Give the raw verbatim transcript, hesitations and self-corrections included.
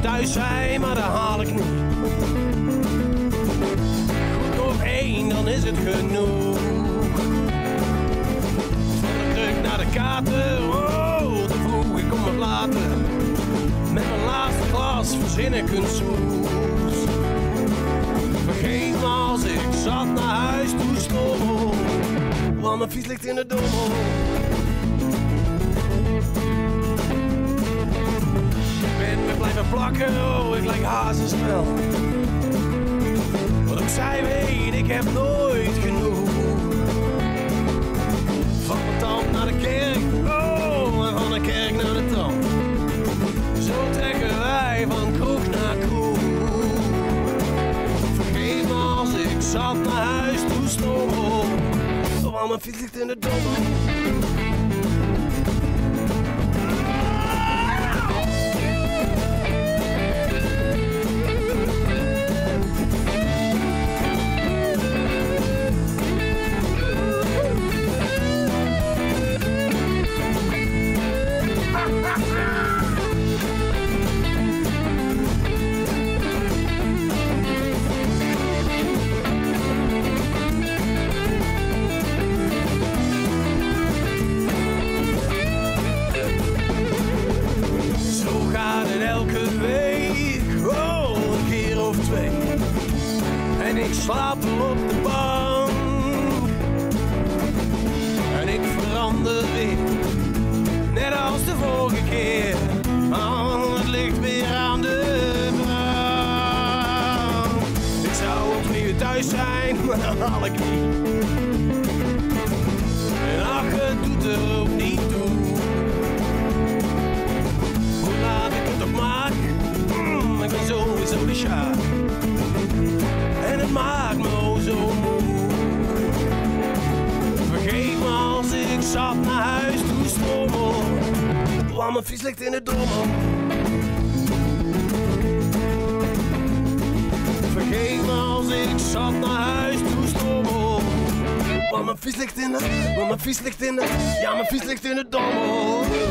thuis zijn, maar dat haal ik niet. Goed nog één, dan is het genoeg. Van de druk naar de kaarten, oh, te vroeg, ik kom wat later. Met mijn laatste glas verzin ik een smoes. Vergeet me als ik zat naar huis toe stommel, want mijn fiets ligt in de dommel. Ik ben weer blijven plakken, oh, ik lijk hazenspel. Wat ook zij weet, ik heb nooit genoeg. Van de tand naar de kerk, oh, en van de kerk naar de tand. Zo trekken wij van kroeg naar kroeg. Vergeet me als ik zat naar huis toe stommel, want mijn fiets ligt in de dommel. En ik slaap op de bank en ik verander weer, net als de vorige keer. Oh, het ligt weer aan de brand. Ik zou om drie uur thuis zijn, maar dat haal ik niet. En ach, het doet er ook niet toe. Hoe laat ik het ook maak, mm, ik ben sowieso de sjaak. En het maakt me oh zo moe. Vergeet me als ik zat naar huis toe stommel, want mijn fiets ligt in de dommel. Vergeet me als ik zat naar huis toe stommel, want mijn fiets ligt in de, want mijn fiets ligt in de, ja mijn fiets ligt in de dommel.